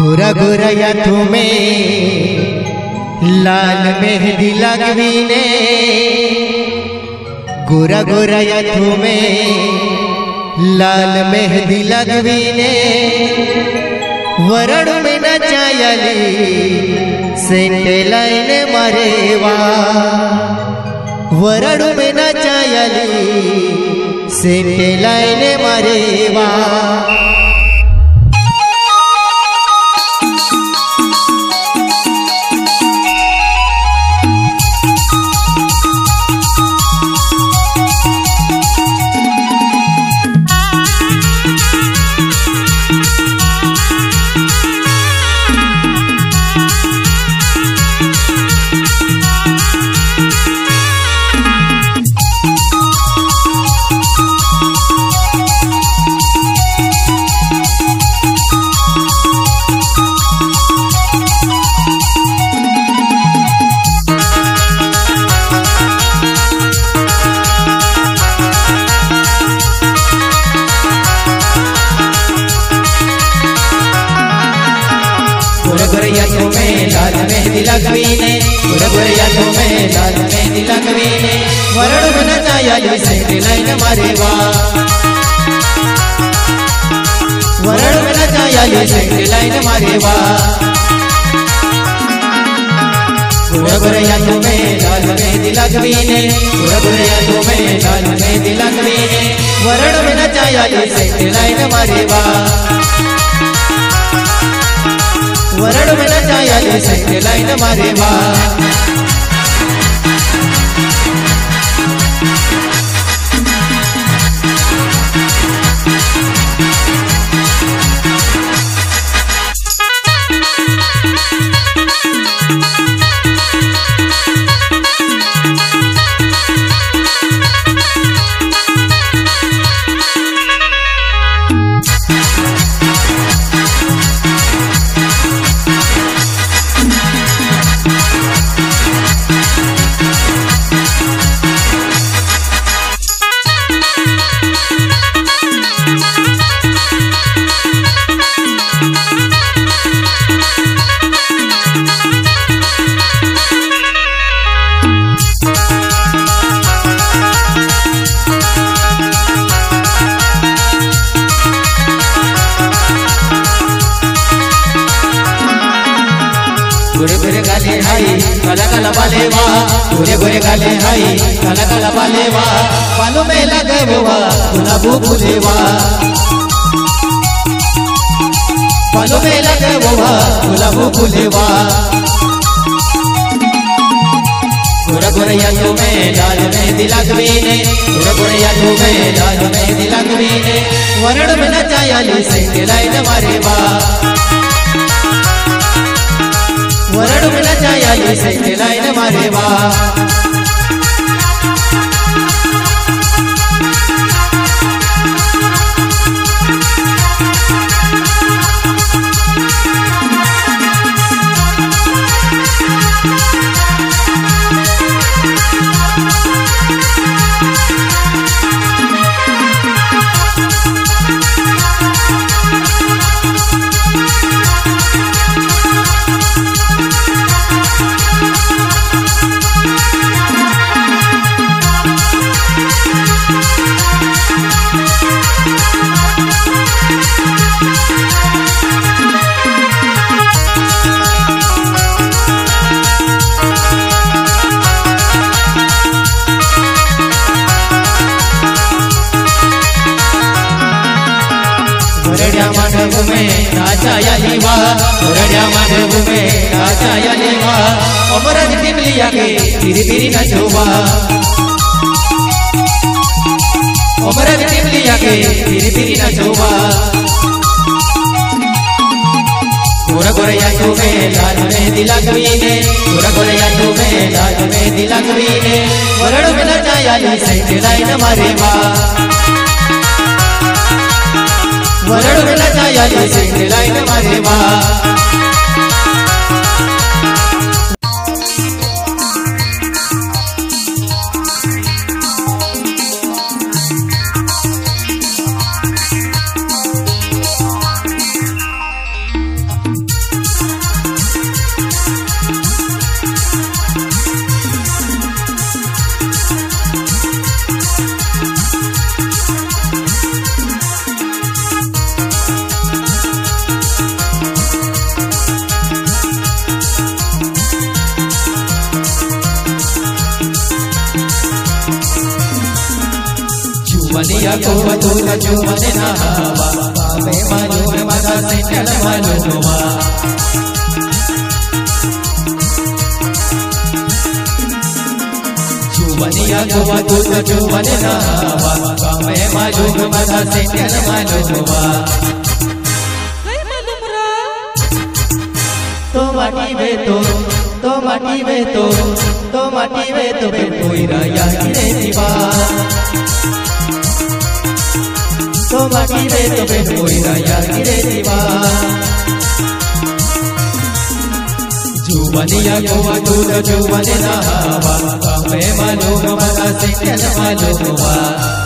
गोरा गोरा याथों में लाल मेहंदी लगवी ने, गोरा गोरा याथों में लाल मेहंदी लगवी ने, वरण में नचायली सेंटे लाइन मरेवा, वरण में नचायली सेंटे लाइन मरेवा। लाल मेहंदी लगवी ने, गोरा गोरा याथों में लाल मेहंदी लगवी ने, वरण में नचायली सेंटे लाइन मरेवा, वरण में नचायली सेंटे लाइन मरेवा। गोरा गोरा याथों में लाल मेहंदी लगवी ने, गोरा गोरा याथों में लाल मेहंदी लगवी ने, वरण में नचायली सेंटे लाइन मरेवा, वरण में नचायली सेंटे लाइन मरेवा। गोरे गोरे गाले हाई काला काला बालेवा, गोरे गोरे गाले हाई काला काला बालेवा, बालों में लगे हुआ गुलाबू फूलेवा, बालों में लगे हुआ गुलाबू फूलेवा। गोरा गोरा याथों में लाल मेहंदी लगवी ने, गोरा गोरा याथों में लाल मेहंदी लगवी ने, वरण में नचायली सेंटे लाइन मरेवा, वरण में नचायली सेंटे लाइन मरेवा। माधव में नाचायली वा, गोरडिया माधव में नाचायली वा, अमरज टिमलिया के धीरे धीरे नचोवा, अमरज टिमलिया के धीरे धीरे नचोवा। गोरा गोरा याथों में लाल मेहंदी लगवी ने, गोरा गोरा याथों में लाल मेहंदी लगवी ने, वरण में नचायली सेंटे लाइन मरेवा, वरण में नचायली सेंटे लाइन मरेवा। जुवनिया को दूध जुवन नहावा कामे मालूम मदा सेंटल मालूमा जुवनिया को दूध जुवन नहावा कामे मालूम मदा सेंटल मालूमा तो माटी वे तो माटी वे तो माटी वे तो फिर कोई राया गिरे दीवा तो माटी वे तो फिर कोई राया गिरे दीवा जुवनिया को दूध जुवन नहावा कामे मालूम मदा सेंटल मालूमा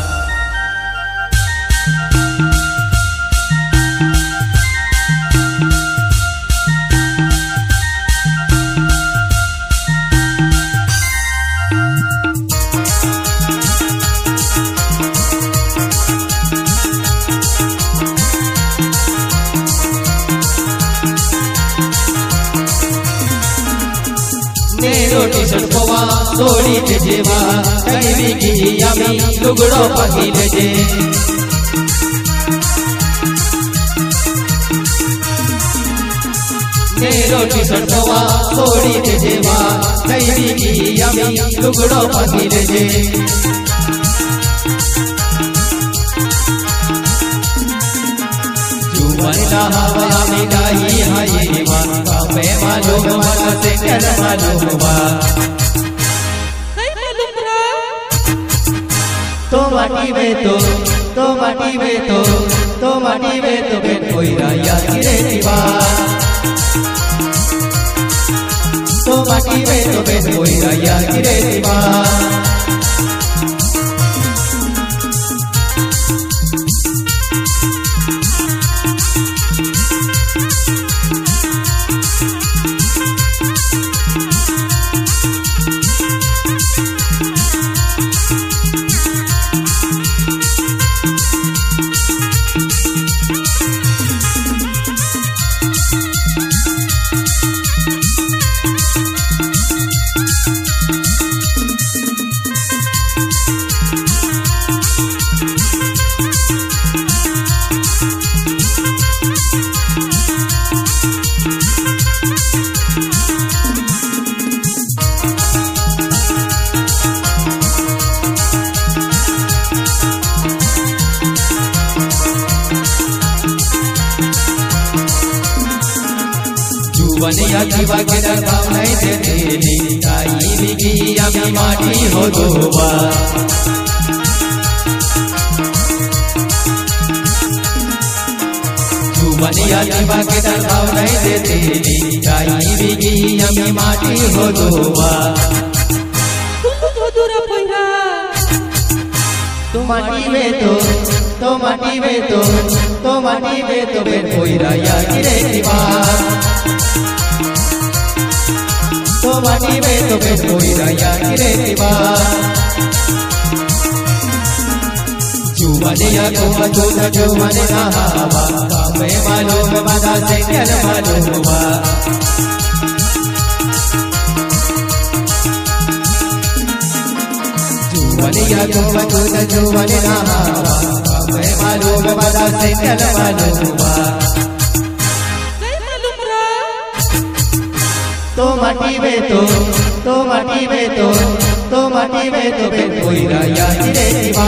रोटी सड़कोवा सोड़ी जेवा कहीं की यामी लुगड़ो पहिले जे रोटी सड़कोवा सोड़ी जेवा कहीं की यामी लुगड़ो पहिले जे जुवन नहावा मिलाई हाये कामे मालूम मदा सेंटल मालूमा तो माटी वे तो माटी वे तो माटी वे तो फिर कोई राया गिरे दीवा तो माटी वे तो फिर कोई राया गिरे दीवा जुवनिया जीवा के दरबाव नहीं देते ताई बिगी अमी माटी हो दोवा जुवनिया जीवा के दरबाव नहीं देते ताई बिगी अमी माटी हो दोवा तो माटी वे तो माटी वे तो माटी वे तो फिर कोई राया गिरे दीवा तो माटी वे तो फिर कोई राया गिरे दीवा जुवनिया को दूध जुवन नहावा कामे मालूम मदा सेंटल मालूमा जुवनिया को दूध जुवन नहावा कामे मालूम मदा सेंटल मालूमा तो माटी वे तो माटी वे तो फिर कोई राया गिरे दीवा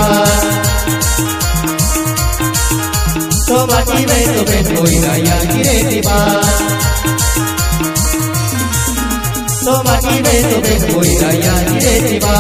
तो माटी वे तो फिर कोई राया गिरे दीवा तो माटी वे तो फिर कोई राया गिरे दीवा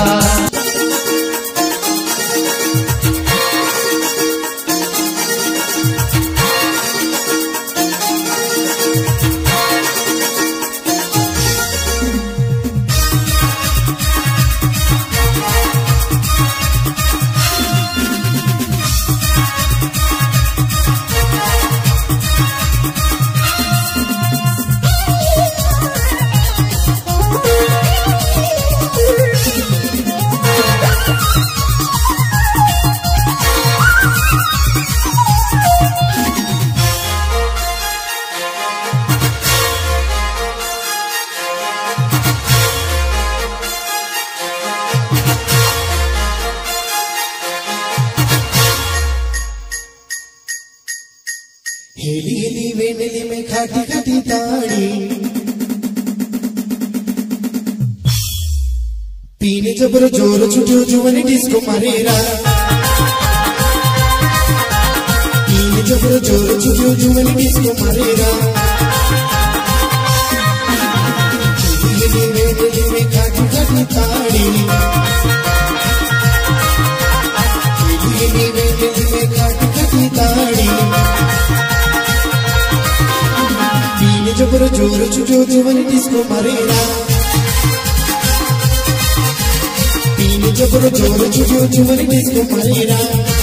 हेली हेली वेनेली में खाटी खाटी ताड़ी पीने जबर जोर छुटियो जुवनी डिस्को मारेरा पीने जबर जोर छुटियो जुवनी डिस्को मारेरा हेली हेली वेनेली में खाटी खाटी ताड़ी हेली हेली वेनेली में खाटी खाटी ताड़ी जबर जोर छुटियो जुवनी डिस्को मारेरा पीने जबर जोर छुटियो जुवनी डिस्को मारेरा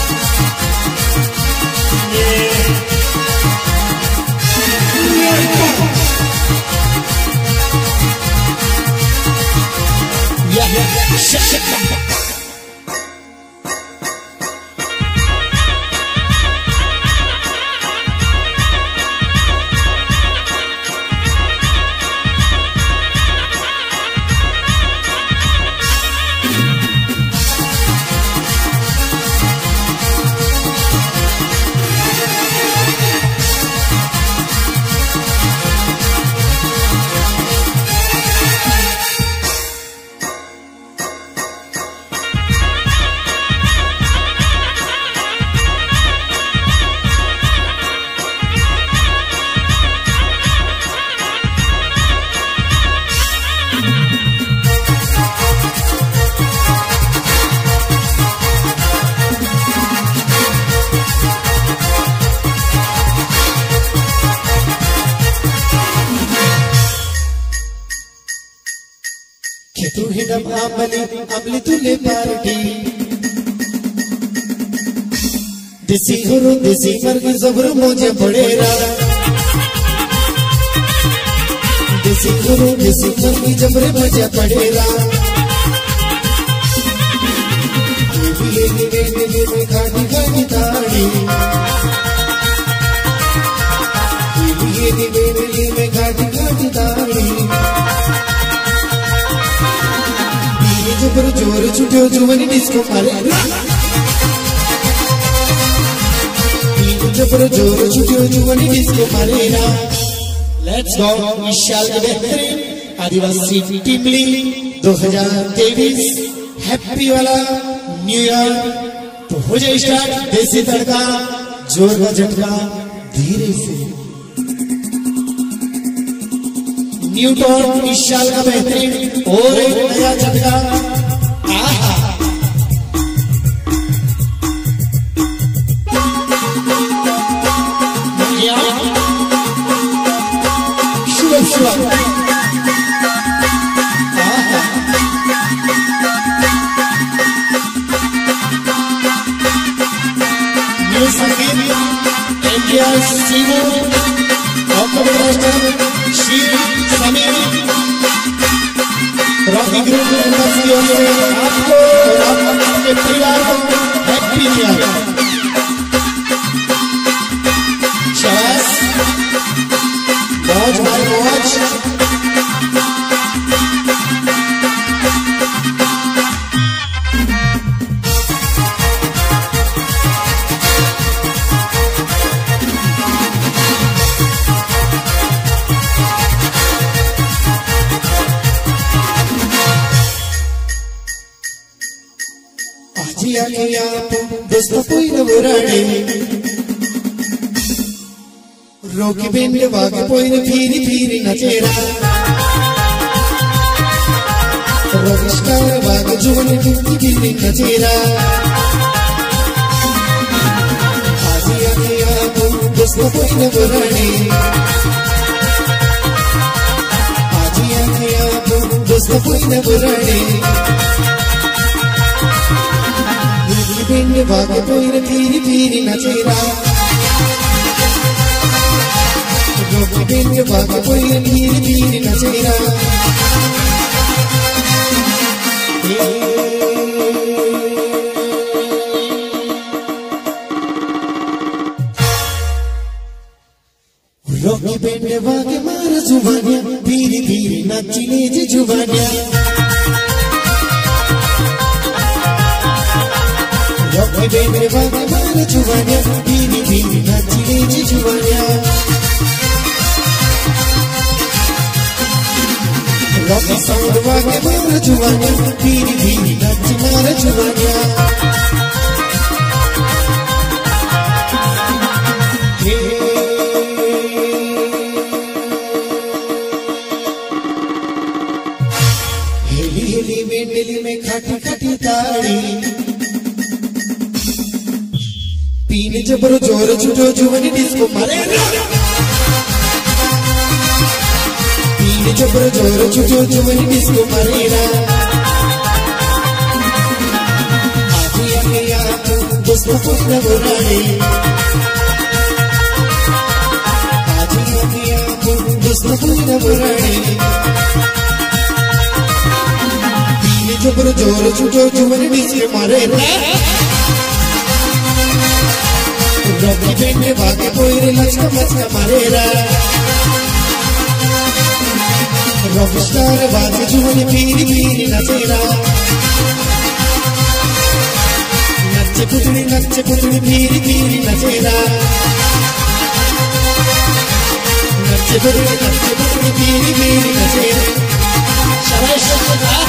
तू हिडम अमली तुले पार्टी देसी गुरु देसी मर्गी जबर मुझे पड़ेरा देसी गुरु देसी मर्गी जबर मुझे पड़ेरा ये भी में खाटी खाटी ताड़ी ये भी में खाटी खाटी ताड़ी जबर जोर छुटियो जुवनी डिस्को मारेरा जबर जोर छुटियो जुवनी डिस्को मारेरा लेट्स गो विशाल के बेहतरीन आदिवासी टीमली 2023 हैप्पी वाला न्यू ईयर तो हो जाए स्टार्ट देसी तड़का जोर का झटका धीरे से न्यूटन विशाल का बेहतरीन और एक नया झटका आहा शुभ शुभ आहा न्यू संगीत इंडिया सीमो operator Shri Sameer Rocky group की ओर से आपको और आपके परिवार को हैप्पी न्यू ईयर। शाबाश मौज भाई मौज दोस्तों कोई न बुराड़े रोकी बेंड वागे कोई न फिरी फिरी नचेरा रॉकस्टार वागे जुवन फिरी फिरी नचेरा आजी आके आप दोस्तों कोई न बुराड़े आजी आके आप दोस्तों कोई न बुराड़े बेंड वागे कोई न फिरी फिरी नचेरा रोकी बेंड वागे कोई न फिरी फिरी नचेरा रोकी बेंड वागे मार जुबानिया फिरी फिरी नचले जे जुबानिया रॉकी बैंड बागे मार जुवानिया बीनी बीनी नाची जी जुवानिया रॉकी साउंड बागे मार जुवानिया बीनी बीनी नाची मार जुवानिया हेली में दिल्ली में खाटी खाटी ताड़ी पीने जबरो जोर छुटो जुवनी डिस्को मारे पीने जबरो जोर छुटो जुवनी डिस्को मारेरा आजी आके याद दोस्त पुत्र बुराने आजी आके याद दोस्त पुत्र बुराने जबर जोर छुटो जुवनी डिस्को मारेरा रॉकी बैंड भागे कोई लचका मचका मारेरा रॉक स्टार बाजे जुवनी पीरी पीरी नचेरा नच्चे पुतली पीरी पीरी नचेरा नच्चे पुतली पीरी पीरी नचेरा शाबाश